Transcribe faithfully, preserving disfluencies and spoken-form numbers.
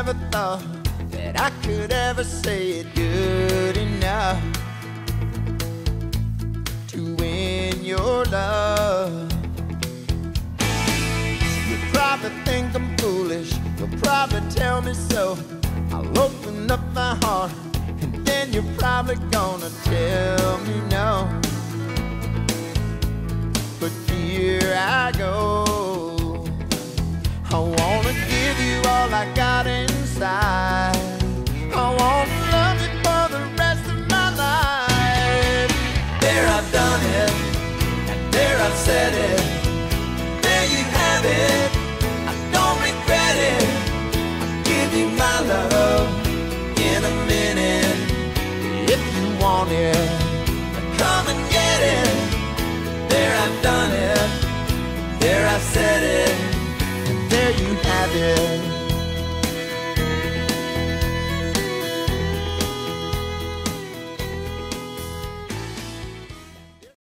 never thought that I could ever say it good enough to win your love. You probably think I'm foolish, you'll probably tell me so. I'll open up my heart, and then you're probably gonna tell me no. But here I go, I wanna give you all I got inside. I wanna love you for the rest of my life. There I've done it, and there I've said it. There you have it, I don't regret it. I'll give you my love in a minute. If you want it, come and get it. There I've done it, there I've said it, and there you have it.